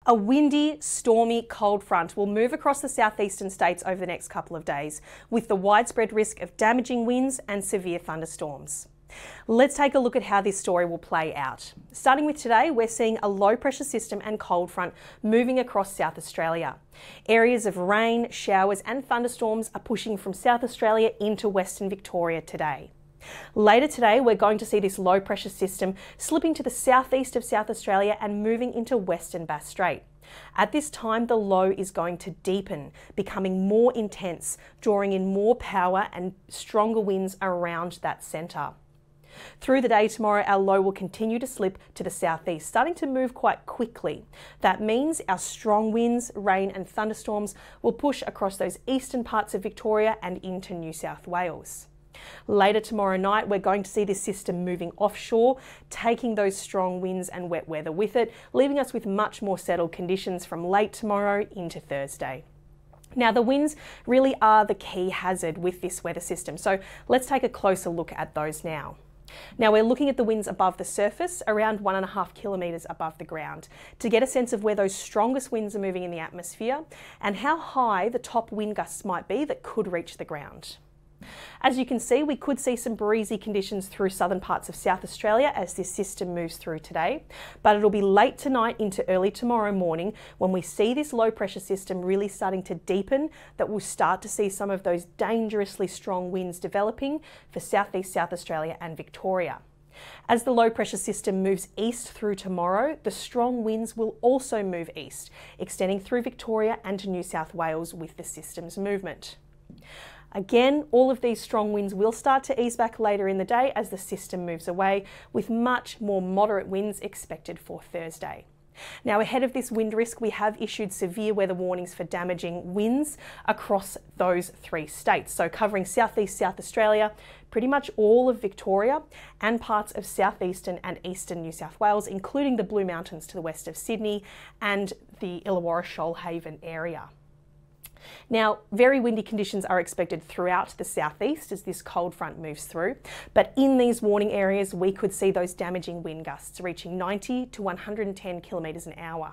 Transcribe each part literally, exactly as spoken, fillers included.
A windy, stormy, cold front will move across the southeastern states over the next couple of days, with the widespread risk of damaging winds and severe thunderstorms. Let's take a look at how this story will play out. Starting with today, we're seeing a low pressure system and cold front moving across South Australia. Areas of rain, showers and thunderstorms are pushing from South Australia into Western Victoria today. Later today, we're going to see this low pressure system slipping to the southeast of South Australia and moving into Western Bass Strait. At this time, the low is going to deepen, becoming more intense, drawing in more power and stronger winds around that centre. Through the day tomorrow, our low will continue to slip to the southeast, starting to move quite quickly. That means our strong winds, rain and thunderstorms will push across those eastern parts of Victoria and into New South Wales. Later tomorrow night, we're going to see this system moving offshore, taking those strong winds and wet weather with it, leaving us with much more settled conditions from late tomorrow into Thursday. Now, the winds really are the key hazard with this weather system, so let's take a closer look at those now. Now, we're looking at the winds above the surface, around one and a half kilometres above the ground, to get a sense of where those strongest winds are moving in the atmosphere and how high the top wind gusts might be that could reach the ground. As you can see, we could see some breezy conditions through southern parts of South Australia as this system moves through today, but it'll be late tonight into early tomorrow morning when we see this low pressure system really starting to deepen that we'll start to see some of those dangerously strong winds developing for southeast South Australia and Victoria. As the low pressure system moves east through tomorrow, the strong winds will also move east, extending through Victoria and to New South Wales with the system's movement. Again, all of these strong winds will start to ease back later in the day as the system moves away, with much more moderate winds expected for Thursday. Now, ahead of this wind risk, we have issued severe weather warnings for damaging winds across those three states. So covering southeast South Australia, pretty much all of Victoria and parts of southeastern and eastern New South Wales, including the Blue Mountains to the west of Sydney and the Illawarra Shoalhaven area. Now, very windy conditions are expected throughout the southeast as this cold front moves through, but in these warning areas, we could see those damaging wind gusts reaching ninety to one hundred ten kilometres an hour.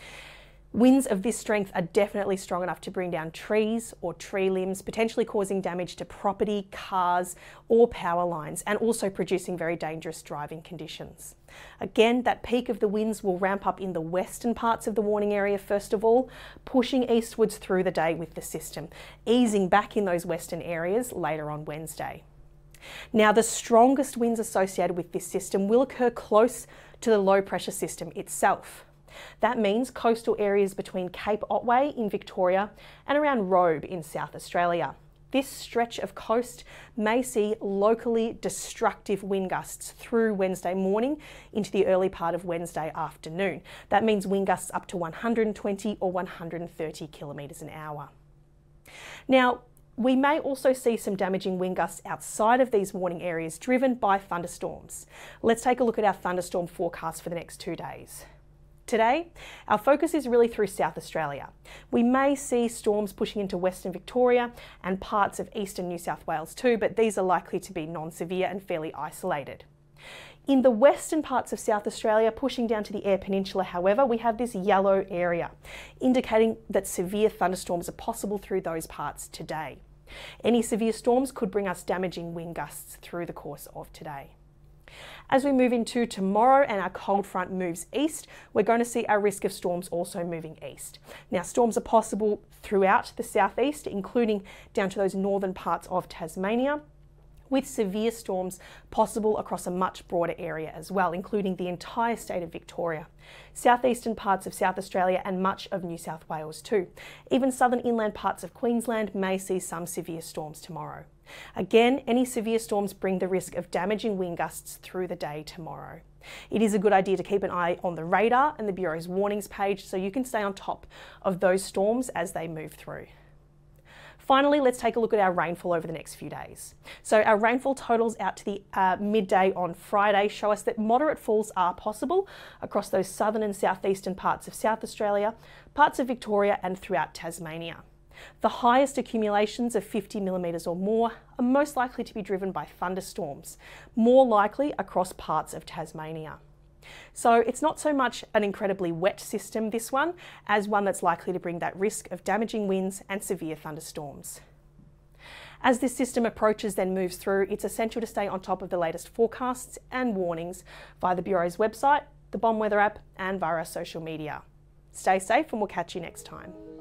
Winds of this strength are definitely strong enough to bring down trees or tree limbs, potentially causing damage to property, cars or power lines, and also producing very dangerous driving conditions. Again, that peak of the winds will ramp up in the western parts of the warning area first of all, pushing eastwards through the day with the system, easing back in those western areas later on Wednesday. Now, the strongest winds associated with this system will occur close to the low pressure system itself. That means coastal areas between Cape Otway in Victoria and around Robe in South Australia. This stretch of coast may see locally destructive wind gusts through Wednesday morning into the early part of Wednesday afternoon. That means wind gusts up to one hundred twenty or one hundred thirty kilometres an hour. Now, we may also see some damaging wind gusts outside of these warning areas driven by thunderstorms. Let's take a look at our thunderstorm forecast for the next two days. Today, our focus is really through South Australia. We may see storms pushing into Western Victoria and parts of eastern New South Wales too, but these are likely to be non-severe and fairly isolated. In the western parts of South Australia, pushing down to the Eyre Peninsula, however, we have this yellow area, indicating that severe thunderstorms are possible through those parts today. Any severe storms could bring us damaging wind gusts through the course of today. As we move into tomorrow and our cold front moves east, we're going to see our risk of storms also moving east. Now, storms are possible throughout the southeast, including down to those northern parts of Tasmania, with severe storms possible across a much broader area as well, including the entire state of Victoria, southeastern parts of South Australia and much of New South Wales too. Even southern inland parts of Queensland may see some severe storms tomorrow. Again, any severe storms bring the risk of damaging wind gusts through the day tomorrow. It is a good idea to keep an eye on the radar and the Bureau's warnings page so you can stay on top of those storms as they move through. Finally, let's take a look at our rainfall over the next few days. So our rainfall totals out to the uh, midday on Friday show us that moderate falls are possible across those southern and southeastern parts of South Australia, parts of Victoria and throughout Tasmania. The highest accumulations of fifty millimetres or more are most likely to be driven by thunderstorms, more likely across parts of Tasmania. So it's not so much an incredibly wet system, this one, as one that's likely to bring that risk of damaging winds and severe thunderstorms. As this system approaches then moves through, it's essential to stay on top of the latest forecasts and warnings via the Bureau's website, the Bomb Weather app, and via our social media. Stay safe and we'll catch you next time.